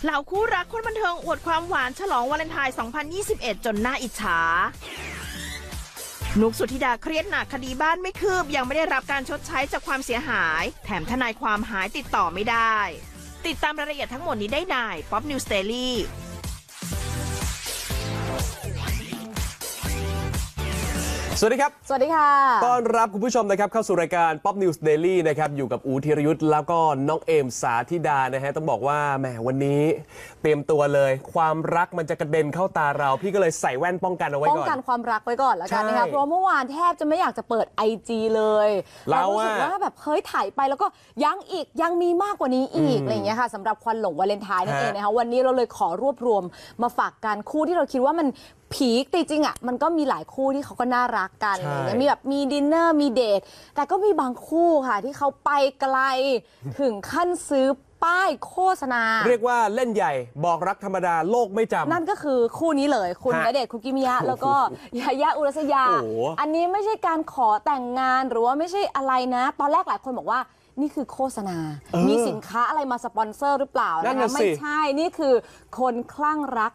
เหล่าคู่รักคนบันเทิงอวดความหวานฉลองวาเลนไทน์ 2021 จนน่าอิจฉานุกสุธิดาเครียดหนักคดีบ้านไม่คืบยังไม่ได้รับการชดใช้จากความเสียหายแถมทนายความหายติดต่อไม่ได้ติดตามรายละเอียดทั้งหมดนี้ได้ในป๊อปนิวส์เดลี่สวัสดีครับสวัสดีค่ะต้อนรับคุณผู้ชมนะครับเข้าสู่รายการ Pop News Daily นะครับอยู่กับอูธีรยุทธ์แล้วก็น้องเอมสาธิดานะฮะต้องบอกว่าแหมวันนี้เตรียมตัวเลยความรักมันจะกระเด็นเข้าตาเราพี่ก็เลยใส่แว่นป้องกันเอาไว้ก่อนป้องกันความรักไว้ก่อนแล้วกันนะคะเพราะเมื่อวานแทบจะไม่อยากจะเปิด IG เลยเรารู้สึกว่าแบบเฮ้ยถ่ายไปแล้วก็ยังมีมากกว่านี้อีกอะไรอย่างเงี้ยค่ะสำหรับควันหลงวาเลนไทน์นั่นเองนะคะวันนี้เราเลยขอรวบรวมมาฝากกันคู่ที่เราคิดว่ามันพีคจริงๆอ่ะมันก็มีหลายคู่ที่เขาก็น่ารักกันอะไรเงี้ยมีแบบมีดินเนอร์มีเดทแต่ก็มีบางคู่ค่ะที่เขาไปไกลถึงขั้นซื้อป้ายโฆษณาเรียกว่าเล่นใหญ่บอกรักธรรมดาโลกไม่จำนั่นก็คือคู่นี้เลยคุณณเดชน์คุกิมิยะแล้วก็ยายาอุรัสยาอันนี้ไม่ใช่การขอแต่งงานหรือว่าไม่ใช่อะไรนะตอนแรกหลายคนบอกว่านี่คือโฆษณามีสินค้าอะไรมาสปอนเซอร์หรือเปล่านะคะไม่ใช่นี่คือคนคลั่งรัก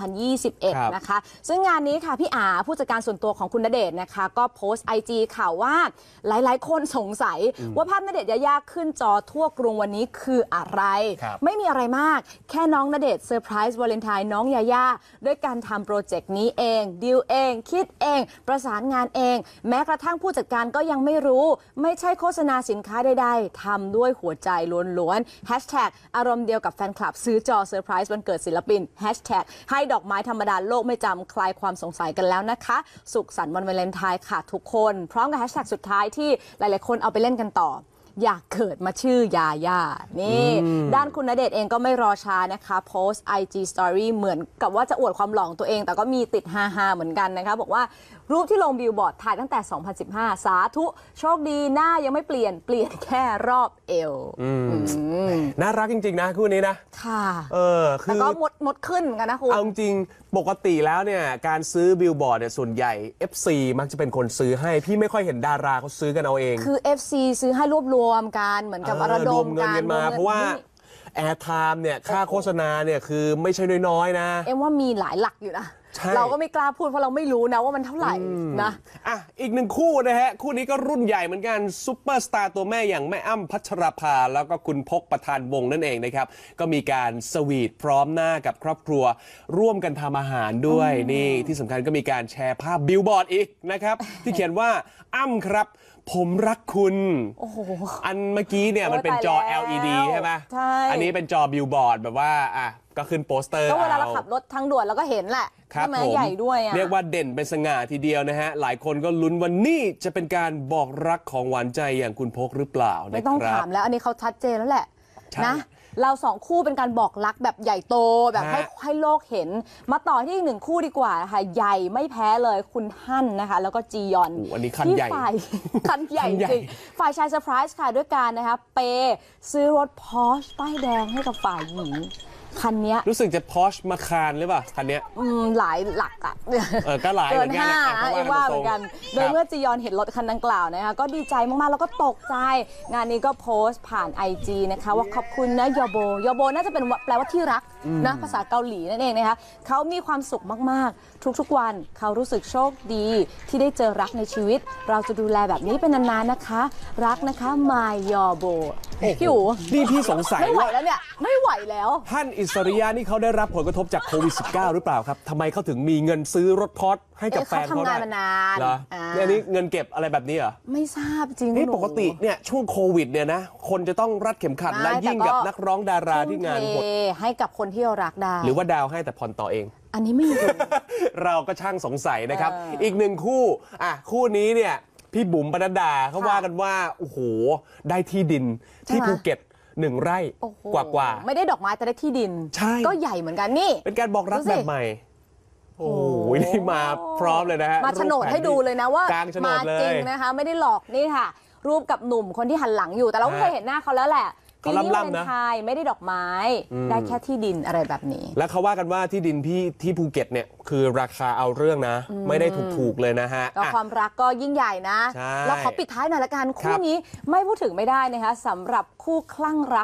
2021 นะคะซึ่งงานนี้ค่ะพี่อาผู้จัดการส่วนตัวของคุณณเดชน์นะคะก็โพสต์ IG ข่าวว่าหลายๆคนสงสัยว่าภาพณเดชน์ยายาขึ้นจอทั่วกรุงวันนี้คืออะไรไม่มีอะไรมากแค่น้องณเดชน์เซอร์ไพรส์วาเลนไทน์น้องยายาด้วยการทำโปรเจกต์นี้เองดีลเองคิดเองประสานงานเองแม้กระทั่งผู้จัดการก็ยังไม่รู้ไม่ใช่โฆษณาสินค้าใดๆทำด้วยหัวใจล้วนๆแฮชแท็กอารมณ์เดียวกับแฟนคลับซื้อจอเซอร์ไพรส์วันเกิดศิลปินแฮชแท็กให้ดอกไม้ธรรมดาโลกไม่จำคลายความสงสัยกันแล้วนะคะสุขสันต์วันวาเลนไทน์ค่ะทุกคนพร้อมกับแฮชแท็กสุดท้ายที่หลายๆคนเอาไปเล่นกันต่ออยากเกิดมาชื่อยาย่านี่ด้านคุณณเดชน์เองก็ไม่รอช้านะคะโพสต์ IG Story เหมือนกับว่าจะอวดความหล่อตัวเองแต่ก็มีติดฮาๆเหมือนกันนะคะบอกว่ารูปที่ลงบิลบอร์ดถ่ายตั้งแต่ 2015 สาธุโชคดีหน้ายังไม่เปลี่ยนแค่รอบเอวน่ารักจริงๆนะคู่นี้นะค่ะคือแต่ก็หมดขึ้นกันนะคุณเอาจริงปกติแล้วเนี่ยการซื้อบิลบอร์ดเนี่ยส่วนใหญ่ FC มักจะเป็นคนซื้อให้พี่ไม่ค่อยเห็นดาราเขาซื้อกันเอาเองคือ FC ซื้อให้รวบรวมกันเหมือนกับระดมเงินมาเพราะว่าแอร์ไทม์เนี่ยค่าโฆษณาเนี่ยคือไม่ใช่น้อยๆนะว่ามีหลายหลักอยู่นะเราก็ไม่กล้าพูดเพราะเราไม่รู้นะว่ามันเท่าไหร่นะอีกหนึ่งคู่นะฮะคู่นี้ก็รุ่นใหญ่เหมือนกันซุปเปอร์สตาร์ตัวแม่อย่างแม่อ้ำพัชราภาแล้วก็คุณพกประธานวงนั่นเองนะครับก็มีการสวีทพร้อมหน้ากับครอบครัวร่วมกันทำอาหารด้วยนี่ที่สำคัญก็มีการแชร์ภาพบิลบอร์ดอีกนะครับที่เขียนว่าอ้ำครับผมรักคุณอันเมื่อกี้เนี่ยมันเป็นจอ LED ใช่ไหมอันนี้เป็นจอบิลบอร์ดแบบว่าก็ขึ้นโปสเตอร์ก็เวลาเราขับรถทางด่วนเราก็เห็นแหละใช่ไหมใหญ่ด้วยเรียกว่าเด่นเป็นสง่าทีเดียวนะฮะหลายคนก็ลุ้นว่านี่จะเป็นการบอกรักของหวานใจอย่างคุณพกหรือเปล่าไม่ต้องถามแล้วอันนี้เขาชัดเจนแล้วแหละนะเราสองคู่เป็นการบอกรักแบบใหญ่โตแบบให้โลกเห็นมาต่อที่อีกหนึ่งคู่ดีกว่านะคะใหญ่ไม่แพ้เลยคุณฮั่นนะคะแล้วก็จียอนอันนี้คันใหญ่คันใหญ่จริงฝ่ายชายเซอร์ไพรส์ค่ะด้วยการนะคะเปซื้อรถพอร์ชป้ายแดงให้กับฝ่ายหญิงคันนี้รู้สึกจะพอชมาคารหรือเปล่าคันนี้หลายหลักอ่ะก็หลายเกิน5ว่าเหมือนกันโดยเมื่อจียอนเห็นรถคันดังกล่าวนะคะก็ดีใจมากๆแล้วก็ตกใจงานนี้ก็โพสต์ผ่าน IG นะคะว่าขอบคุณนะยอโบน่าจะเป็นแปลว่าที่รักนะภาษาเกาหลีนั่นเองนะคะเขามีความสุขมากๆทุกๆวันเขารู้สึกโชคดีที่ได้เจอรักในชีวิตเราจะดูแลแบบนี้เป็นนานๆนะคะรักนะคะมายอโบพี่อู๋นี่พี่สงสัยไม่ไหวแล้วเนี่ยไม่ไหวแล้วท่านอิสริยะนี่เขาได้รับผลกระทบจากโควิด -19 หรือเปล่าครับทำไมเขาถึงมีเงินซื้อรถพอร์ชให้กับแฟนเขาได้ทำงานมานานเหรอเนี่ยนี่เงินเก็บอะไรแบบนี้เหรอไม่ทราบจริงนี่ปกติเนี่ยช่วงโควิดเนี่ยนะคนจะต้องรัดเข็มขัดและยิ่งกับนักร้องดาราที่งานหดให้กับคนที่เรารักได้หรือว่าดาวให้แต่ผ่อนต่อเองอันนี้ไม่รู้เราก็ช่างสงสัยนะครับอีกหนึ่งคู่คู่นี้เนี่ยพี่บุ๋มปนัดดาเขาว่ากันว่าโอ้โหได้ที่ดินที่ภูเก็ต1 ไร่กว่าไม่ได้ดอกไม้แต่ได้ที่ดินก็ใหญ่เหมือนกันนี่เป็นการบอกรักแบบใหม่โอ้ยนี่มาพร้อมเลยนะฮะมาโฉนดให้ดูเลยนะว่ามาจริงนะคะไม่ได้หลอกนี่ค่ะรูปกับหนุ่มคนที่หันหลังอยู่แต่เราก็เคยเห็นหน้าเขาแล้วแหละปีนี้วาเลนไทน์ไม่ได้ดอกไม้ได้แค่ที่ดินอะไรแบบนี้แล้วเขาว่ากันว่าที่ดินที่ภูเก็ตเนี่ยคือราคาเอาเรื่องนะไม่ได้ถูกเลยนะฮะความรักก็ยิ่งใหญ่นะแล้วขอปิดท้ายหน่อยละกันคู่นี้ไม่พูดถึงไม่ได้นะคะสำหรับคู่คลั่งรัก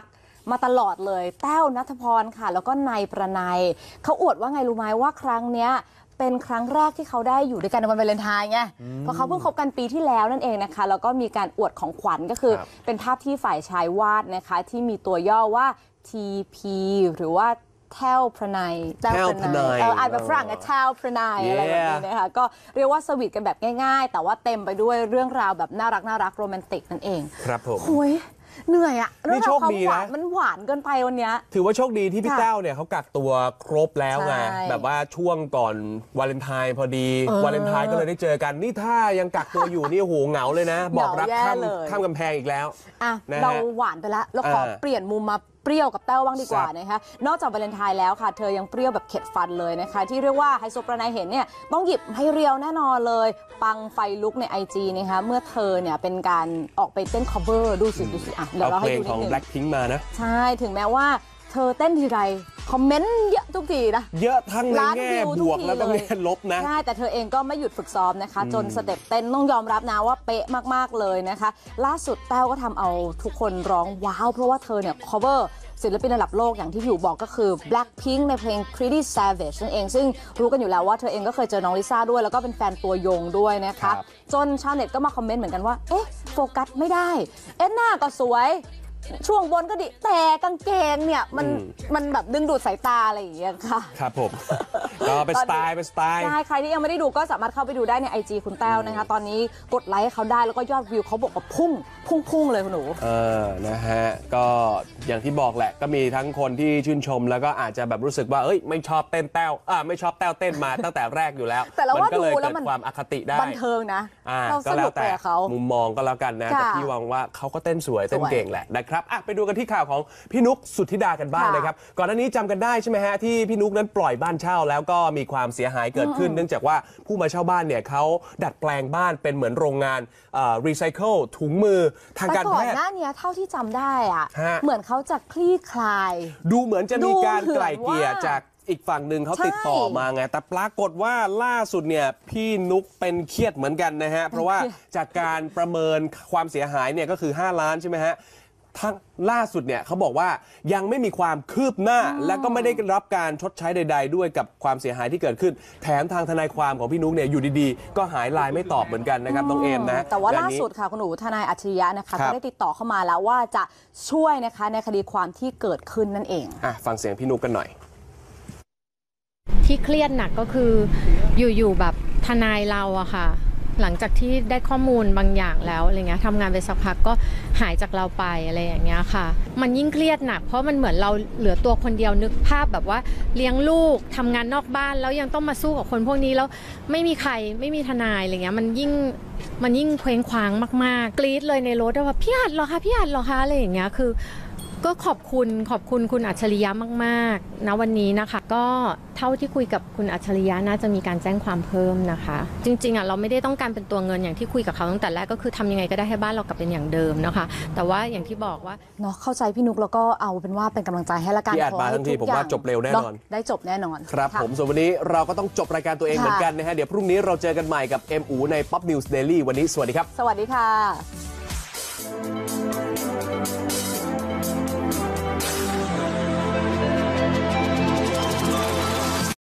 มาตลอดเลยแต้วณัฐพรค่ะแล้วก็นายประนัยเขาอวดว่าไงรู้ไหมว่าครั้งเนี้ยเป็นครั้งแรกที่เขาได้อยู่ด้วยกันในวันวาเลนไทน์ไงเพราะเขาเพิ่งคบกันปีที่แล้วนั่นเองนะคะแล้วก็มีการอวดของขวัญก็คือเป็นภาพที่ฝ่ายชายวาดนะคะที่มีตัวย่อว่า TP หรือว่าแต้วประนัยอ่านแบบฝรั่งแต้วประนัยอะไรแบบนี้นะคะก็เรียกว่าสวีทกันแบบง่ายๆแต่ว่าเต็มไปด้วยเรื่องราวแบบน่ารักโรแมนติกนั่นเองครับผมเหนื่อยอะนี่โชคดีนะมันหวานเกินไปวันนี้ถือว่าโชคดีที่พี่แต้วเนี่ยเขากักตัวครบแล้วไงแบบว่าช่วงก่อนวาเลนไทน์พอดีวาเลนไทน์ก็เลยได้เจอกันนี่ถ้ายังกักตัวอยู่นี่โหเหงาเลยนะบอกรักข้ามกำแพงอีกแล้วเราหวานไปแล้วเราขอเปลี่ยนมุมมาเปรี้ยวกับแต้วบ้างดีกว่านะคะนอกจากวาเลนไทน์แล้วค่ะเธอยังเปรี้ยวแบบเข็ดฟันเลยนะคะที่เรียกว่าไฮโซประนัยเห็นเนี่ยต้องหยิบให้เรียวแน่นอนเลยปังไฟลุกใน IG นะคะเมื่อเธอเนี่ยเป็นการออกไปเต้น cover ดูสิอ่ะเดี๋ยวเราให้ดูนิดนึงของ Blackpink มานะใช่ถึงแม้ว่าเธอเต้นทีไรคอมเมนต์เยอะทุกทีนะเยอะทั้งในแง่บวกแล้วก็แง่ลบนะใช่แต่เธอเองก็ไม่หยุดฝึกซ้อมนะคะจนสเต็ปเต้นต้องยอมรับนะว่าเป๊ะมากๆเลยนะคะล่าสุดแต้วก็ทำเอาทุกคนร้องว้าวเพราะว่าเธอเนี่ย coverศิลปินระดับโลกอย่างที่อยู่บอกก็คือ Blackpink ในเพลง Pretty Savage นั่นเองซึ่งรู้กันอยู่แล้วว่าเธอเองก็เคยเจอน้องลิซ่าด้วยแล้วก็เป็นแฟนตัวยงด้วยนะคะจนชาวเน็ตก็มาคอมเมนต์เหมือนกันว่าเอ๊ะโฟกัสไม่ได้หน้าก็สวยช่วงบนก็ดีแต่กางเกงเนี่ยมันแบบดึงดูดสายตาอะไรอย่างเงี้ยค่ะครับผมก็เป็นสไตล์ใช่ใครที่ยังไม่ได้ดูก็สามารถเข้าไปดูได้ใน IG คุณแต้วนะคะตอนนี้กดไลค์ให้เขาได้แล้วก็ยอดวิวเขาบอกว่าพุ่งเลยคุณหนูนะฮะก็อย่างที่บอกแหละก็มีทั้งคนที่ชื่นชมแล้วก็อาจจะแบบรู้สึกว่าเอ้ยไม่ชอบเต้นแต้วไม่ชอบแต้วเต้นมาตั้งแต่แรกอยู่แล้วแต่เราว่าดูแล้วมันความอคติได้บันเทิงนะเราสนุกไปกับเขามุมมองก็แล้วกันนะแต่พี่หวังว่าเขาก็เต้นสวยเต้นเก่งแหละนะครับไปดูกันที่ข่าวของพี่นุ๊กสุทธิดากันบ้างนะครับก่อนหน้านี้จำกันได้ใช่ไหมฮะที่พี่นุ๊กนั้นปล่อยบ้านเช่าแล้วก็มีความเสียหายเกิดขึ้นเนื่องจากว่าผู้มาเช่าบ้านเนี่ยเขาดัดแปลงบ้านเป็นเหมือนโรงงานรีไซเคิลถุงมือทางการแพทย์ก่อนหน้านี้เท่าที่จำได้อะเหมือนเขาจะคลี่คลายดูเหมือนจะมีการไกล่เกลี่ยจากอีกฝั่งหนึ่งเขาติดต่อมาไงแต่ปรากฏว่าล่าสุดเนี่ยพี่นุ๊กเป็นเครียดเหมือนกันนะฮะเพราะว่าจากการประเมินความเสียหายเนี่ยก็คือ5 ล้านใช่ไหมฮะทั้งล่าสุดเนี่ยเขาบอกว่ายังไม่มีความคืบหน้าและก็ไม่ได้รับการชดใช้ใดๆด้วยกับความเสียหายที่เกิดขึ้นแถมทางทนายความของพี่นุ๊กเนี่ยอยู่ดีๆก็หายไลน์ไม่ตอบเหมือนกันนะครับน้องเอมนะแต่ว่าล่าสุดค่ะคุณหนูทนายอัจฉริยะนะคะก็ได้ติดต่อเข้ามาแล้วว่าจะช่วยนะคะในคดีความที่เกิดขึ้นนั่นเองฟังเสียงพี่นุ๊กกันหน่อยที่เครียดหนักก็คืออยู่ๆแบบทนายเราอะค่ะหลังจากที่ได้ข้อมูลบางอย่างแล้วอะไรเงี้ยทำงานไปสักพักก็หายจากเราไปอะไรอย่างเงี้ยค่ะมันยิ่งเครียดหนักเพราะมันเหมือนเราเหลือตัวคนเดียวนึกภาพแบบว่าเลี้ยงลูกทำงานนอกบ้านแล้วยังต้องมาสู้กับคนพวกนี้แล้วไม่มีใครไม่มีทนายอะไรเงี้ยมันยิ่งเคว้งคว้างมากๆกรี๊ดเลยในรถว่าพี่อัดเหรอคะพี่อัดเหรอคะอะไรอย่างเงี้ยคือก็ขอบคุณคุณอัจฉริยะมากๆนะวันนี้นะคะก็เท่าที่คุยกับคุณอัจฉริยะน่าจะมีการแจ้งความเพิ่มนะคะจริงๆเราไม่ได้ต้องการเป็นตัวเงินอย่างที่คุยกับเขาตั้งแต่แรกก็คือทำยังไงก็ได้ให้บ้านเรากลับเป็นอย่างเดิมนะคะแต่ว่าอย่างที่บอกว่าเนาะเข้าใจพี่นุ๊กแล้วก็เอาเป็นว่าเป็นกำลังใจให้ละกันที่อัดมาทั้งทีผมว่าจบเร็วแน่นอนได้จบแน่นอนครับผมส่วนวันนี้เราก็ต้องจบรายการตัวเองเหมือนกันนะฮะเดี๋ยวพรุ่งนี้เราเจอกันใหม่กับเอ็มอูใน Pop News Daily วันนี้สวัสดีครับสวัสดีค่ะ